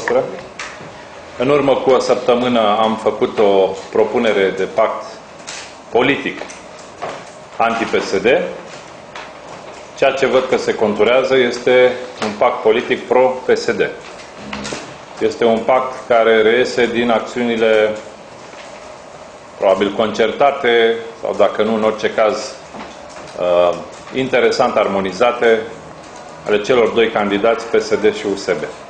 dumneavoastră. În urmă cu o săptămână am făcut o propunere de pact politic anti-PSD. Ceea ce văd că se conturează este un pact politic pro-PSD. Este un pact care reiese din acțiunile probabil concertate sau, dacă nu, în orice caz, interesant armonizate ale celor doi candidați, PSD și USB.